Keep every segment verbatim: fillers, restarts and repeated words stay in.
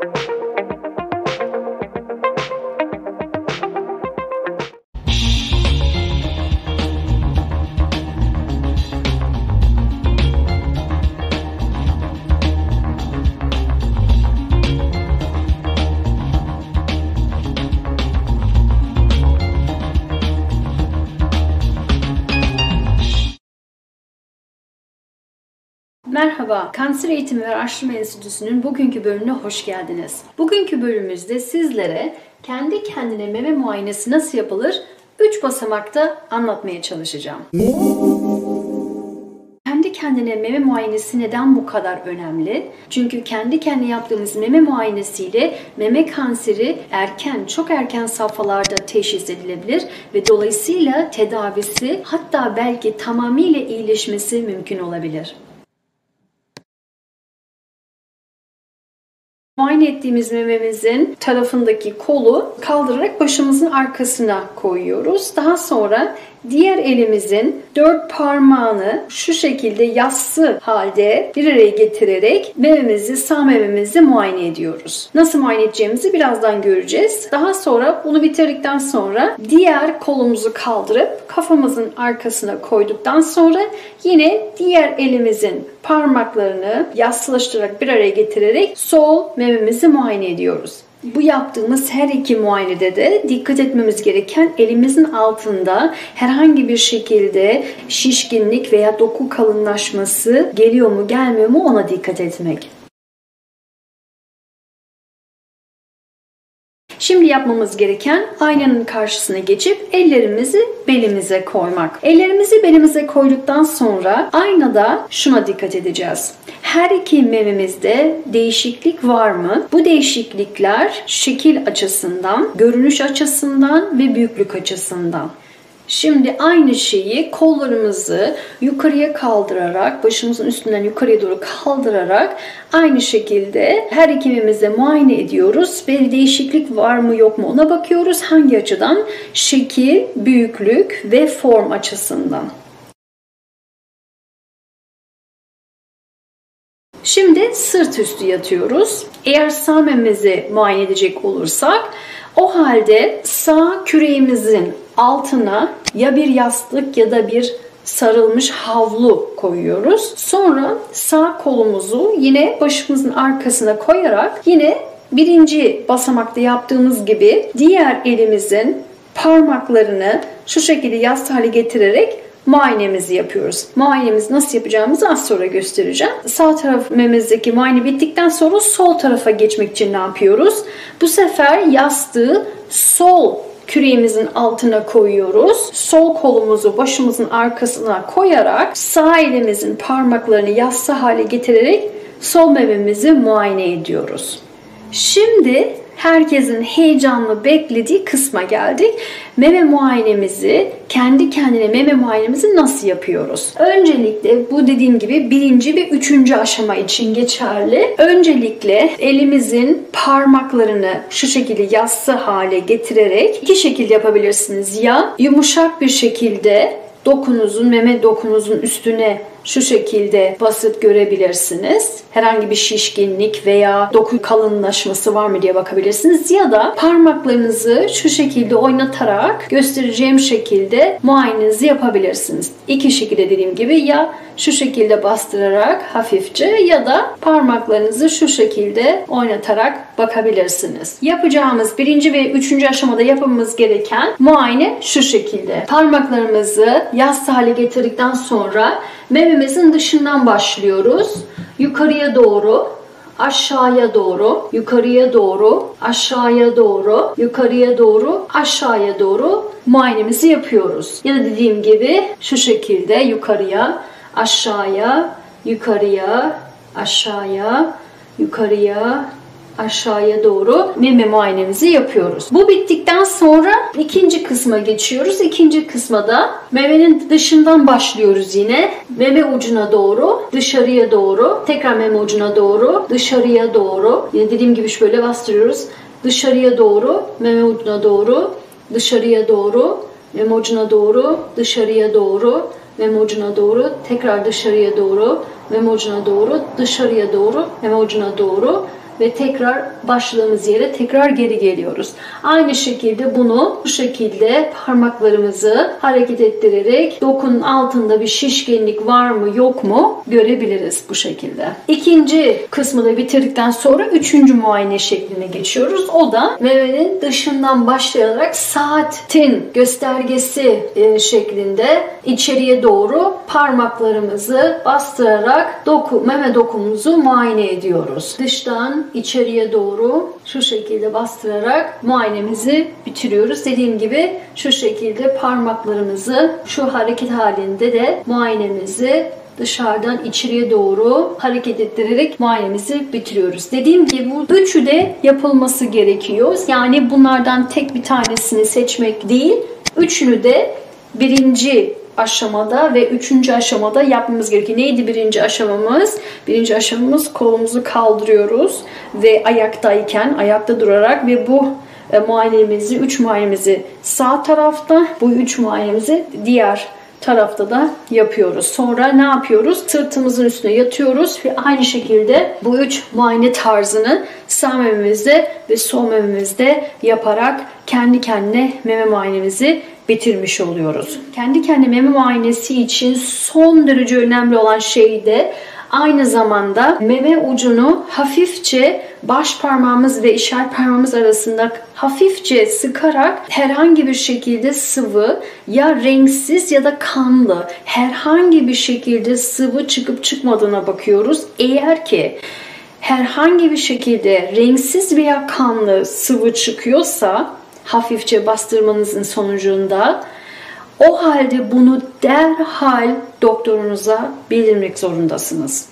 Merhaba, Kanser Eğitimi ve Araştırma Enstitüsü'nün bugünkü bölümüne hoş geldiniz. Bugünkü bölümümüzde sizlere kendi kendine meme muayenesi nasıl yapılır üç basamakta anlatmaya çalışacağım. Kendi kendine meme muayenesi neden bu kadar önemli? Çünkü kendi kendine yaptığımız meme muayenesiyle meme kanseri erken, çok erken safhalarda teşhis edilebilir ve dolayısıyla tedavisi hatta belki tamamıyla iyileşmesi mümkün olabilir. Muayene ettiğimiz mememizin tarafındaki kolu kaldırarak başımızın arkasına koyuyoruz. Daha sonra diğer elimizin dört parmağını şu şekilde yassı halde bir araya getirerek mememizi, sağ mememizi muayene ediyoruz. Nasıl muayene edeceğimizi birazdan göreceğiz. Daha sonra bunu bitirdikten sonra diğer kolumuzu kaldırıp kafamızın arkasına koyduktan sonra yine diğer elimizin parmaklarını yassılaştırarak bir araya getirerek sol mememizi muayene ediyoruz. Bu yaptığımız her iki muayenede de dikkat etmemiz gereken elimizin altında herhangi bir şekilde şişkinlik veya doku kalınlaşması geliyor mu gelmiyor mu ona dikkat etmek. Şimdi yapmamız gereken aynanın karşısına geçip ellerimizi belimize koymak. Ellerimizi belimize koyduktan sonra aynada şuna dikkat edeceğiz. Her iki mememizde değişiklik var mı? Bu değişiklikler şekil açısından, görünüş açısından ve büyüklük açısından. Şimdi aynı şeyi kollarımızı yukarıya kaldırarak, başımızın üstünden yukarıya doğru kaldırarak aynı şekilde her iki mememize muayene ediyoruz ve bir değişiklik var mı yok mu ona bakıyoruz. Hangi açıdan? Şekil, büyüklük ve form açısından. Şimdi sırt üstü yatıyoruz. Eğer sağ mememizi muayene edecek olursak o halde sağ küreğimizin altına ya bir yastık ya da bir sarılmış havlu koyuyoruz. Sonra sağ kolumuzu yine başımızın arkasına koyarak yine birinci basamakta yaptığımız gibi diğer elimizin parmaklarını şu şekilde yassı hale getirerek muayenemizi yapıyoruz. Muayenemizi nasıl yapacağımızı az sonra göstereceğim. Sağ taraf mememizdeki muayene bittikten sonra sol tarafa geçmek için ne yapıyoruz? Bu sefer yastığı sol küreğimizin altına koyuyoruz. Sol kolumuzu başımızın arkasına koyarak sağ elimizin parmaklarını yassı hale getirerek sol mememizi muayene ediyoruz. Şimdi herkesin heyecanla beklediği kısma geldik. Meme muayenemizi, kendi kendine meme muayenemizi nasıl yapıyoruz? Öncelikle bu dediğim gibi birinci ve üçüncü aşama için geçerli. Öncelikle elimizin parmaklarını şu şekilde yassı hale getirerek iki şekilde yapabilirsiniz. Ya yumuşak bir şekilde dokunuzun, meme dokunuzun üstüne şu şekilde basıp görebilirsiniz. Herhangi bir şişkinlik veya doku kalınlaşması var mı diye bakabilirsiniz. Ya da parmaklarınızı şu şekilde oynatarak göstereceğim şekilde muayenenizi yapabilirsiniz. İki şekilde dediğim gibi ya şu şekilde bastırarak hafifçe ya da parmaklarınızı şu şekilde oynatarak bakabilirsiniz. Yapacağımız birinci ve üçüncü aşamada yapmamız gereken muayene şu şekilde. Parmaklarımızı yassı hale getirdikten sonra mememizin dışından başlıyoruz. Yukarıya doğru, aşağıya doğru, yukarıya doğru, aşağıya doğru, yukarıya doğru, aşağıya doğru muayenemizi yapıyoruz. Ya da dediğim gibi şu şekilde yukarıya, aşağıya, yukarıya, aşağıya, yukarıya, aşağıya doğru meme muayenemizi yapıyoruz. Bu bittikten sonra ikinci kısma geçiyoruz. İkinci kısma da memenin dışından başlıyoruz yine. Meme ucuna doğru, dışarıya doğru, tekrar meme ucuna doğru, dışarıya doğru. Yine dediğim gibi şöyle bastırıyoruz. Dışarıya doğru, meme ucuna doğru, dışarıya doğru, meme ucuna doğru, dışarıya doğru, meme ucuna doğru, tekrar dışarıya doğru, meme ucuna doğru, dışarıya doğru, meme ucuna doğru, ve tekrar başladığımız yere tekrar geri geliyoruz. Aynı şekilde bunu bu şekilde parmaklarımızı hareket ettirerek dokunun altında bir şişkinlik var mı yok mu görebiliriz bu şekilde. İkinci kısmı da bitirdikten sonra üçüncü muayene şekline geçiyoruz. O da memenin dışından başlayarak saatin göstergesi şeklinde içeriye doğru parmaklarımızı bastırarak doku, meme dokumumuzu muayene ediyoruz. Dıştan içeriye doğru şu şekilde bastırarak muayenemizi bitiriyoruz. Dediğim gibi şu şekilde parmaklarımızı şu hareket halinde de muayenemizi dışarıdan içeriye doğru hareket ettirerek muayenemizi bitiriyoruz. Dediğim gibi bu üçü de yapılması gerekiyor. Yani bunlardan tek bir tanesini seçmek değil, üçünü de birinci aşamada ve üçüncü aşamada yapmamız gerekiyor. Neydi birinci aşamamız? Birinci aşamamız kolumuzu kaldırıyoruz ve ayaktayken, ayakta durarak ve bu e, muayenemizi, üç muayenemizi sağ tarafta, bu üç muayenemizi diğer tarafta da yapıyoruz. Sonra ne yapıyoruz? Sırtımızın üstüne yatıyoruz ve aynı şekilde bu üç muayene tarzını sağ mememizde ve sol mememizde yaparak kendi kendine meme muayenemizi bitirmiş oluyoruz. Kendi kendine meme muayenesi için son derece önemli olan şey de aynı zamanda meme ucunu hafifçe baş parmağımız ve işaret parmağımız arasında hafifçe sıkarak herhangi bir şekilde sıvı ya renksiz ya da kanlı herhangi bir şekilde sıvı çıkıp çıkmadığına bakıyoruz. Eğer ki herhangi bir şekilde renksiz veya kanlı sıvı çıkıyorsa hafifçe bastırmanızın sonucunda o halde bunu derhal doktorunuza bildirmek zorundasınız.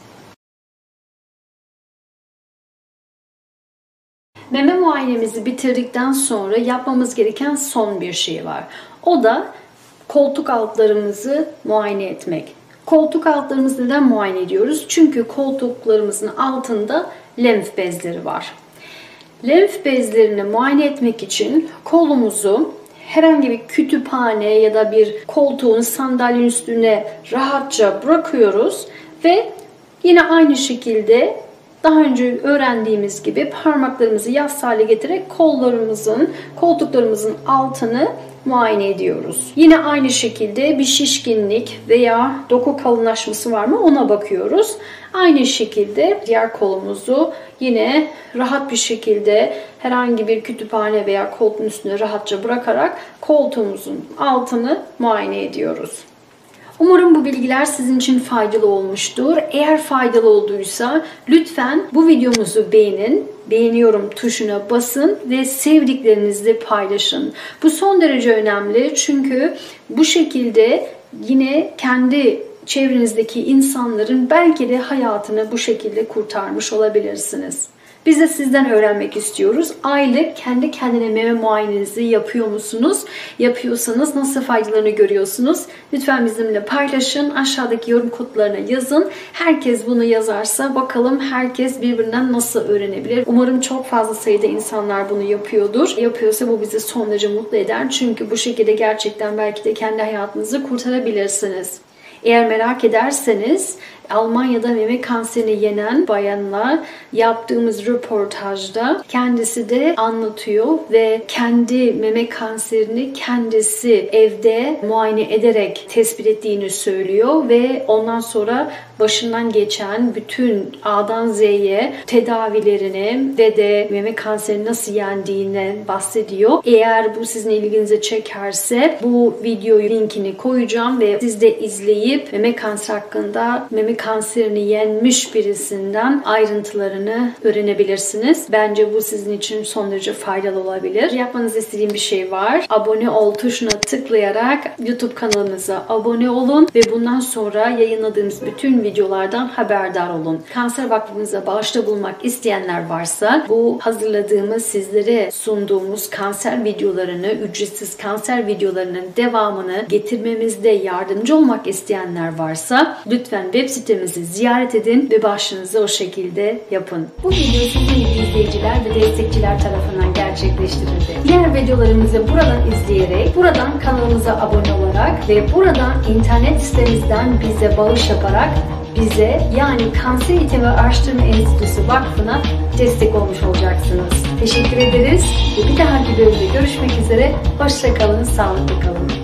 Meme muayenemizi bitirdikten sonra yapmamız gereken son bir şey var. O da koltuk altlarımızı muayene etmek. Koltuk altlarımızı neden muayene ediyoruz? Çünkü koltuklarımızın altında lenf bezleri var. Lenf bezlerini muayene etmek için kolumuzu herhangi bir kütüphane ya da bir koltuğun sandalyenin üstüne rahatça bırakıyoruz ve yine aynı şekilde daha önce öğrendiğimiz gibi parmaklarımızı yassı hale getirerek kollarımızın, koltuklarımızın altını muayene ediyoruz. Yine aynı şekilde bir şişkinlik veya doku kalınlaşması var mı ona bakıyoruz. Aynı şekilde diğer kolumuzu yine rahat bir şekilde herhangi bir kütüphane veya koltuğun üstüne rahatça bırakarak koltuğumuzun altını muayene ediyoruz. Umarım bu bilgiler sizin için faydalı olmuştur. Eğer faydalı olduysa lütfen bu videomuzu beğenin, beğeniyorum tuşuna basın ve sevdiklerinizle paylaşın. Bu son derece önemli çünkü bu şekilde yine kendi çevrenizdeki insanların belki de hayatını bu şekilde kurtarmış olabilirsiniz. Biz de sizden öğrenmek istiyoruz. Aylık kendi kendine meme muayenenizi yapıyor musunuz? Yapıyorsanız nasıl faydalarını görüyorsunuz? Lütfen bizimle paylaşın. Aşağıdaki yorum kutularına yazın. Herkes bunu yazarsa bakalım herkes birbirinden nasıl öğrenebilir? Umarım çok fazla sayıda insanlar bunu yapıyordur. Yapıyorsa bu bizi son derece mutlu eder. Çünkü bu şekilde gerçekten belki de kendi hayatınızı kurtarabilirsiniz. Eğer merak ederseniz Almanya'da meme kanserini yenen bayanla yaptığımız röportajda kendisi de anlatıyor ve kendi meme kanserini kendisi evde muayene ederek tespit ettiğini söylüyor ve ondan sonra başından geçen bütün A'dan Z'ye tedavilerini ve de meme kanserini nasıl yendiğini bahsediyor. Eğer bu sizin ilginizi çekerse bu videoyu linkini koyacağım ve siz de izleyip meme kanseri hakkında meme kanserini yenmiş birisinden ayrıntılarını öğrenebilirsiniz. Bence bu sizin için son derece faydalı olabilir. Yapmanızı istediğim bir şey var. Abone ol tuşuna tıklayarak YouTube kanalımıza abone olun ve bundan sonra yayınladığımız bütün videolardan haberdar olun. Kanser Vakfımıza bağışta bulunmak isteyenler varsa bu hazırladığımız, sizlere sunduğumuz kanser videolarını, ücretsiz kanser videolarının devamını getirmemizde yardımcı olmak isteyenler varsa lütfen web sitemizi ziyaret edin ve başınızı o şekilde yapın. Bu video sizin gibi izleyiciler ve destekçiler tarafından gerçekleştirildi. Diğer videolarımızı buradan izleyerek, buradan kanalımıza abone olarak ve buradan internet sitemizden bize bağış yaparak bize, yani Kanser Eğitimi ve Araştırma Enstitüsü Vakfı'na destek olmuş olacaksınız. Teşekkür ederiz ve bir dahaki bölümde görüşmek üzere. Hoşça kalın, sağlıklı kalın.